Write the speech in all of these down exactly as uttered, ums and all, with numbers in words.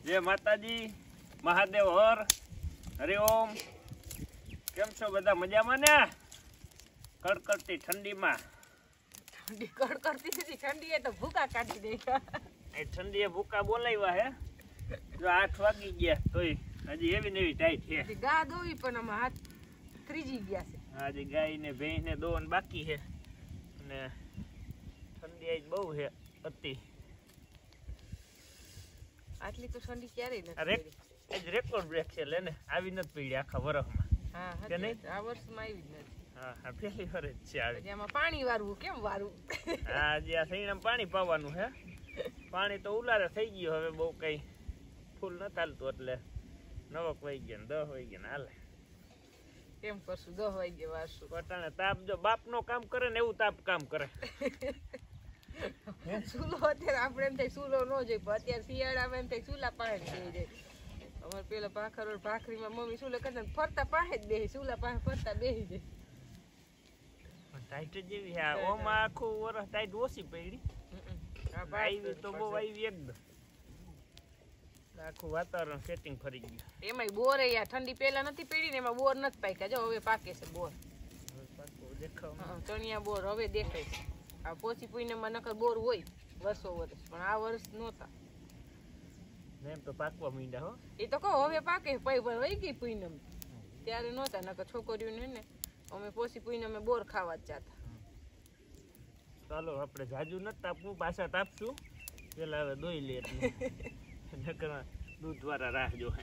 जय माताजी महादेव हर हरिओम केम छो बधा मजामां ने कड़कड़ती ठंडी में ठंडी कड़कड़ती थी ठंडी है तो भूखा काटी देगा ए ठंडी है भूखा बोलाव्या है जो आठ वागी गया तोय हजी एवी नेवी टाइट है गा दोवी पण हम हाथ त्रीजी गया छे हजी गाय ने भैंस ने दोन बाकी है ने ठंडी आज बहु है अति आटली तो ठंडी क्यारे નથી અરે આજ રેકોર્ડ બ્રેક છે લેને આવી નથી પડી આખા વરસમાં હા કે નહીં આ વર્ષમાં આવી જ નથી હા આ પહેલી વાર જ છે આવી એમાં પાણી વારવું કેમ વારવું હા જે આ સૈણામાં પાણી પાવાનું છે પાણી તો ઉલારે થઈ ગયું હવે બહુ કઈ ફૂલ ન ચાલતું એટલે નવક વહી ગયા ને દસ વહી ગયા ને હાલે કેમ કરશું દસ વાગે વારશું પટાણે તાપ જો બાપનો કામ કરે ને એવું તાપ કામ કરે ચૂલો અત્યારે આપણે એમ થાય ચૂલો ન જોઈએ પણ અત્યારે શિયાળામાં એમ થાય ચૂલા પાસે જ બેસી જાય અમારે પેલા ભાખર ભાખરીમાં મમ્મી ચૂલે કરતા ફરતા પાસે જ બેસી ચૂલા પાસે ફરતા બેસી જાય ટાઈટ જેવી હા ઓમાં આખું વરસ ટાઈટ ઓછી પડી આવી તો બહુ આવી એકદમ આખું વાતાવરણ સેટિંગ ફરી ગયું એમાંય બોર યાર ઠંડી પહેલા નથી પડી ને એમાં બોર નથી પાક્યા જો હવે પાકે છે બોર દેખાવ ચણિયા બોર હવે દેખાય છે આ પોચી પૂનમમાં નકર બોર હોય વર્ષો વર્ષ પણ આ વર્ષ નહોતા એમ તો પાકવા માંડ્યા હો એ તો કહો હવે પાકે પઈ પર વહી ગઈ પૂનમ ત્યારે નહોતા નકર છોકરીઓને ને અમે પોચી પૂનમે બોર ખાવા જ જાતા ચાલો આપણે જાજુ ન તાપવું પાછા તાપશું પેલા હવે દોઈ લે એટલે નકર દૂધ વાળા રાહ જો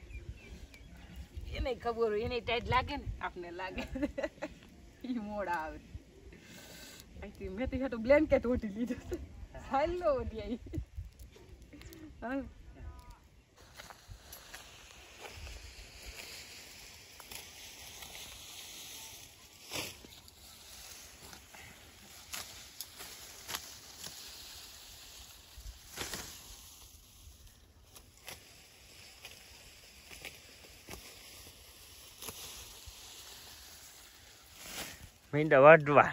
એને ખબર હોય એને ટાઈટ લાગે ને આપને લાગે ઈ મોડા આવે આઈ મેં તો હેઠો બ્લેન્કેટ ઓઢી લીધો છે હાલો ઓઢી આવી હા મીંડા વાઢવા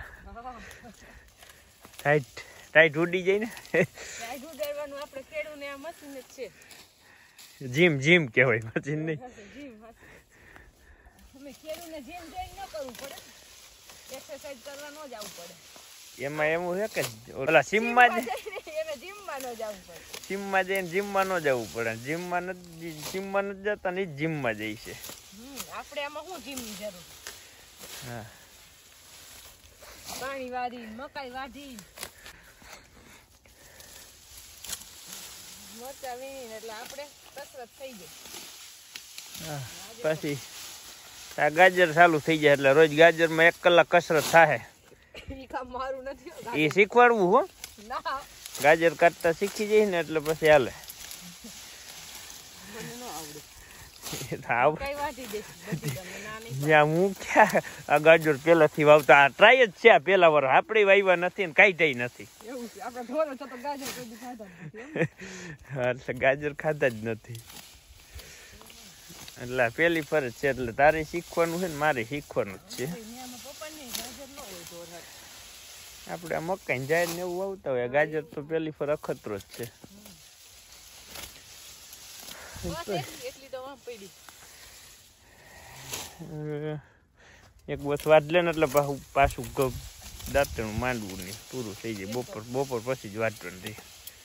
ટાઈટ ટાઈટ ઉડી જાય ને ટાઈટ ઉડાડવાનું આપણે ખેડૂને આ મશીન જ છે જીમ જીમ કહેવાય મશીન નહીં જીમ અમે ખેડૂને જીમ જોઈન ન કરવું પડે એક્સરસાઇઝ કરવા ન જવું પડે એમાં એવું છે કે ઓલા જીમમાં જ એને જીમમાં ન જવું પડે જીમમાં જઈને જીમમાં ન જવું પડે જીમમાં ન જીમમાં ન જતા ને જીમમાં જઈ છે આપણે આમાં શું જીમની જરૂર હા પાણી વાળી મકાઈ વાઢી મરચા વીણીને એટલે આપણે કસરત થઈ જાય પછી આ ગાજર ચાલુ થઈ જાય એટલે રોજ ગાજરમાં એક કલાક કસરત થાય ઈ કામ મારું નથી એ શીખવાડવું હો ના ગાજર કાઢતા શીખી જાય ને એટલે પછી હાલે મને ન આવડે હું ક્યાં આ ગાજર પેલાથી વાવતા આ ટ્રાય જ છે આ પેલા વાર આપણે વાવ્યા નથી ને કાંઈ ટાઈ નથી એટલે ગાજર ખાતા જ નથી એટલે પેલી ફરજ છે એટલે તારે શીખવાનું છે ને મારે શીખવાનું જ છે આપણે આ મકાઈ જાય ને એવું વાવતા હોય ગાજર તો પેલી ફર અખતરો જ છે એક બસ વાટ લે ને એટલે પાછું પાછું દાંતણું માંડવું નહીં પૂરું થઈ જાય બપોર બપોર પછી જ વાટવાનું રહી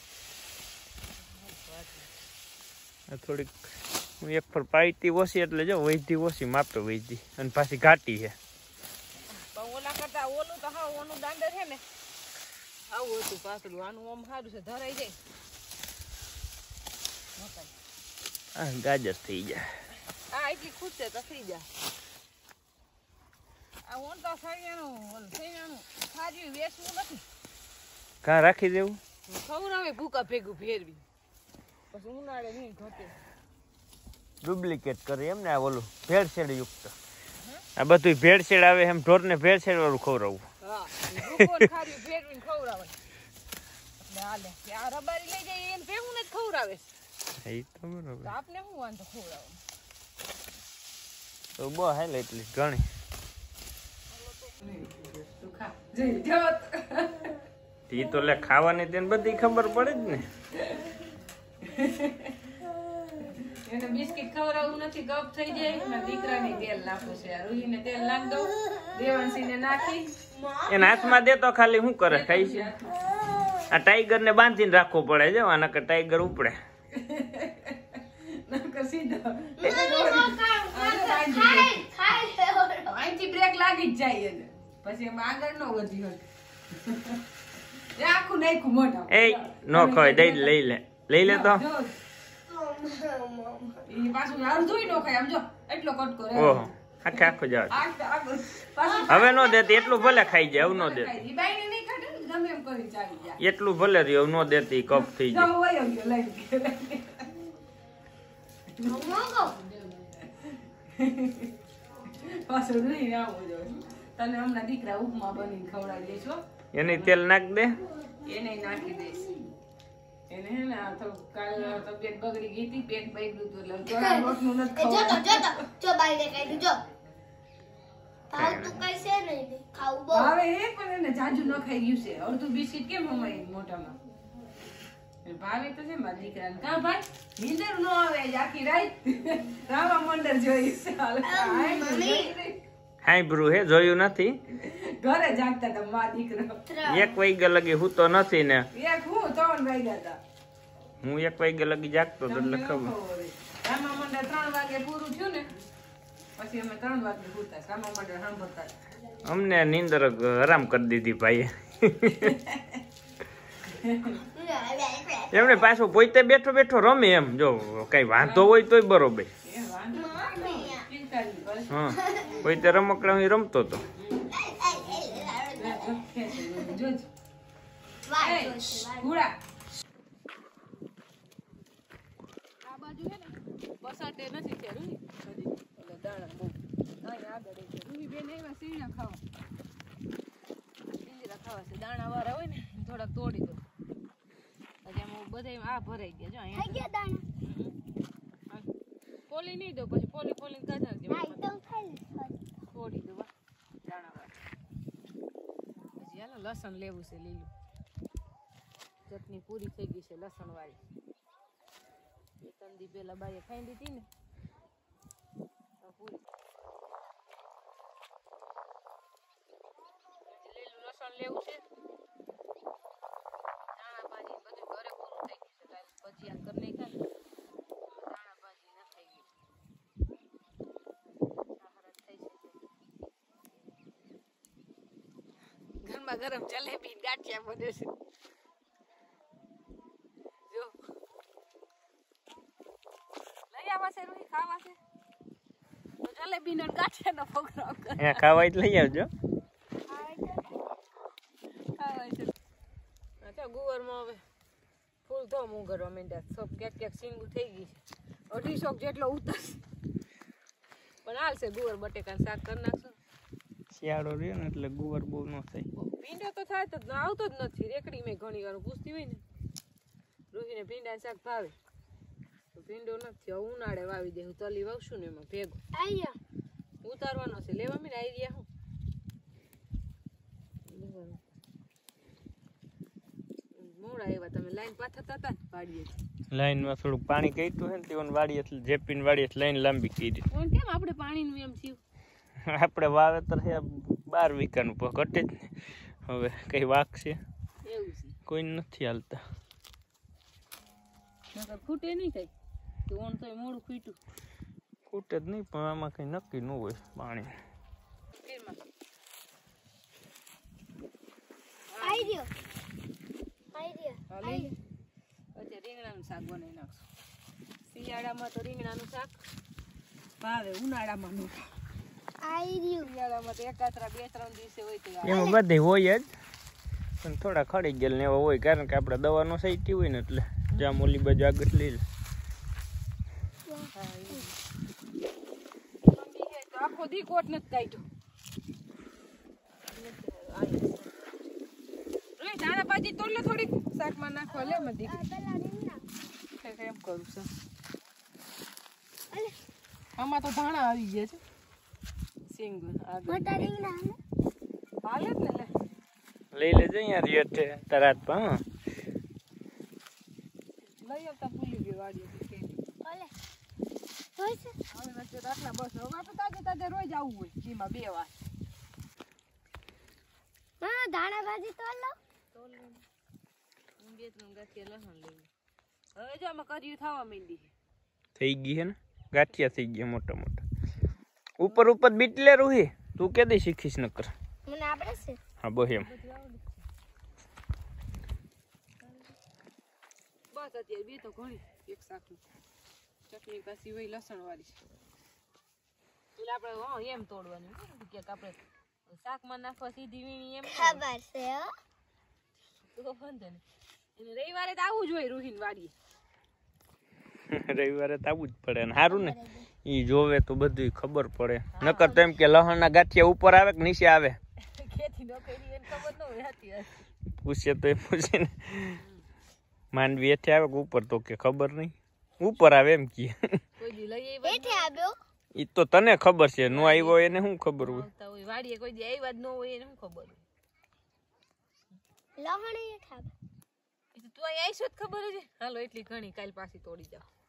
થોડીક હું એક પર પાઈતી ઓછી એટલે જો વૈધી ઓછી માપે વૈધી અને પાછી ઘાટી છે ઓલા કરતા ઓલું તો હા ઓનું દાંડર છે ને આવું હતું પાતળું આનું આમ સારું છે ધરાઈ જાય હા ગાજર થઈ જાય આ એટલી ખુશ છે તો થઈ જાય આ ઓન તો સૈયાનું ઓલ સૈયાનું ખાજી વેચવું નથી કાં રાખી દેવું ખવડાવે ભૂકા ભેગું ફેરવી પછી ઉનાળે નહીં ઘટે ડુપ્લિકેટ કરે એમ ને આ ઓલું ભેળસેળ યુક્ત આ બધું ભેળસેળ આવે એમ ઢોરને ભેળસેળ વાળું ખવડાવવું હા ભૂકો ખારી ફેરવીને ખવડાવે એટલે હાલે આ રબારી લઈ જાય એને ભેગું ને જ ખવડાવે એ તો બરોબર આપને શું વાંધો ખવડાવો તો બહુ હાલે એટલી ઘણી ઈ તો લે ખાવાની તેને બધી ખબર પડે જ ને એને બિસ્કિટ ખવડાવવું નથી, કપ થઈ જાય ને દીકરાને તેલ નાખવું છે. રૂહીને તેલ નાખ દઉં, દેવાંશીને નાખી એના હાથમાં દે તો ખાલી શું કરે ખાઈ છે. આ ટાઈગર ને બાંધીને રાખવો પડે છે, આના કે ટાઈગર ઉપડે. અહીંથી બ્રેક લાગી જ જાય એને, પછી એમાં આગળ નો વધી હોય. આખું નાખ્યું મોઢા. એ નો ખવાય, દઈ લઈ લે લઈ લે તો પાછું અડધું નો ખાય. આમ જો એટલો કટકો રહે. ઓહો આખે આખો જાવ. હવે નો દેતી એટલું ભલે ખાઈ જાય, એવું નો દેતી. એટલું ભલે રહ્યું નો દેતી, કપ થઈ જાય. તને હમણાં દીકરા ઉપમા બનીને ખવડાવી દઈશ. એની તેલ નાખ દે, એને નાખી દઈશ. એને હે ને થોડું કાલ તબિયત બગડી ગઈ હતી, પેટ બગડ્યું હતું એટલે ઘણા રોટનું નથી જોતો જોતો જો બાઈ ને કાઢ્યું જો ભાવ તું કઈ છે નહીં ખાવું બહુ હવે એ પણ એને જાજુ ન ખાઈ ગયું છે. અડધું બિસ્કિટ કેમ હમાય મોઢામાં ભાવે તો છે મારા દીકરાને. કા ભાઈ નીંદર ન આવે આખી રાત રામા મંડળ જોઈ છે. હાઈ બ્રુ હે જોયું નથી. ઘરે જાગતા હતા મા દીકરો. એક વાગ્યા લગી હું તો નથી ને. એક હું ત્રણ વાગ્યા હતા. હું એક વાગ્યા લગી જાગતો તો એટલે ખબર. રામા મંડળ ત્રણ વાગે પૂરું થયું ને પછી અમે ત્રણ વાગે પૂરતા. રામા મંડળ સાંભળતા અમને નીંદર આરામ કરી દીધી ભાઈ. એમને પાછું પોતે બેઠો બેઠો રમે એમ, જો કઈ વાંધો હોય તોય બરોબર. હા પોતે રમકડા રમતો હતો. દાણા વાળા હોય ને થોડાક તોડી દો. બધા આ ભરાઈ ગયા જો અહીંયા. પોલી નહીં દો, પછી પોલી પોલી કાઢા તોડી દો દાણા વાળા. પછી હાલો લસણ લેવું છે લીલું. ચટણી પૂરી થઈ ગઈ છે લસણ વાળી. બે ત્રણ દી પેલા બાઈએ ખાઈ દીધી ને પૂરી. લીલું લસણ લેવું છે. દાણા ભાજી બધું ઘરે પૂરું થઈ ગયું છે. પછી આ કરી નાખ્યા ને દાણા ભાજી ના થઈ ગઈ. ગરમા ગરમ જલેબી ગાંઠિયા બને છે. જો લઈ આવા છે રોહી, ખાવા છે તો જલેબી નો ગાંઠિયા નો પ્રોગ્રામ કર. હે ખાવા જ લઈ આવજો. ખાવા છે. અચ્છા ગુવારમાં હવે ફૂલ તો હું કરવા માંડ્યા. સબ ક્યાંક ક્યાંક સીંગું થઈ ગઈ છે. અઢીસો જેટલો ઉતરશે પણ હાલશે. ગુવાર બટેકા શાક કરી નાખશું. શિયાળો રહ્યો ને એટલે ગુવાર બહુ ન થાય. ભીંડો તો થાય તો આવતો જ નથી. રેકડી મેં ઘણી વાર પૂછતી હોય ને રૂહીને ભીંડા શાક ભાવે તો ભીંડો નથી. હવે ઉનાળે વાવી દે. હું તલી વાવશું ને એમાં ભેગો ઉતારવાનો છે. લેવા મીને આઈડિયા હું મોડા એવા તમે લાઈન પાથરતા હતા ને વાડીએ. લાઈનમાં થોડુંક પાણી ગયું છે ને તેઓને વાડી એટલે જેપીને વાડી એટલે લાઈન લાંબી કરી. કેમ આપણે પાણીનું એમ થયું? આપણે વાવેતર છે બાર વીઘાનું પણ ઘટે જ ને. હવે કઈ વાક છે એવું છે, કોઈ નથી હાલતા. ખૂટે નહીં કઈ તો ઓણ તો મોડું ખૂટ્યું. ખૂટે જ નહીં પણ આમાં કઈ નક્કી ન હોય પાણી. રીંગણાનું શાક બનાવી નાખશું. શિયાળામાં તો રીંગણાનું શાક ભાવે, ઉનાળામાં નું. શિયાળામાં તો એકાત્રા બે ત્રણ દિવસે હોય તો એમાં બધી હોય જ પણ થોડા ખડી ગયેલ ને એવા હોય કારણ કે આપણે દવાનો સાઈટી હોય ને એટલે જામ ઓલી બાજુ આગળ લઈ લે. આખો દી કોટ નથી કાઢ્યો. દાણા ભાજી તોડલે થોડીક શાકમાં નાખવા લે મને એમ કરું છું. આમાં તો ધાણા આવી ગયા છે. સિંગુન હાલે જ ને લે લઈ લેજો અહીંયા રેટ તરાત પણ લઈ આવતા ભૂલી ગયો વાડીએ. હોય છે હવે વચ્ચે તો આટલા બસ હવે આપણે તાજે તાજે રોજ આવવું હોય દીમાં બે વાર હા ધાણા ભાજી તો લો તો હું બે ત્રણ ગાંઠિયા લસણ લઈ હવે જો આમાં કર્યું થવા માંડી છે થઈ ગઈ હે ને ગાંઠિયા થઈ ગયા મોટા મોટા ઉપર ઉપર બીટલે રૂહી તું કે દે શીખીશ નકર મને આપણે છે હા બહુ એમ બસ અત્યારે બે તો ઘણી એક શાકની ચટણી પાછી હોય લસણ વાળી એટલે આપણે હા એમ તોડવાનું કે આપણે શાકમાં નાખવા સીધી વીણી એમ ખબર છે હો તો વાંધો નહીં એને રવિવારે તો આવવું જ હોય રૂહીન વાડીએ રવિવારે તો આવવું જ પડે ને સારું ને ઈ જોવે તો બધું ખબર પડે નકર તો એમ કે લહણના ગાંઠિયા ઉપર આવે કે નીચે આવે ખેતી ન કરી એને ખબર ન હોય હતી પૂછે તો એ પૂછે ને માંડવી હેઠે આવે કે ઉપર તો કે ખબર નહીં ઉપર આવે એમ કે કોઈ દી લઈ બેઠે આવ્યો ઈ તો તને ખબર છે નો આવ્યો એને શું ખબર હોય આવતા હોય વાડીએ કોઈ દી આવ્યા જ ન હોય એને શું ખબર હોય લહણી ઠાબ એ તો તું અહીં આવીશ જ ખબર છે હાલો એટલી ઘણી કાલ પાછી તોડી જાવ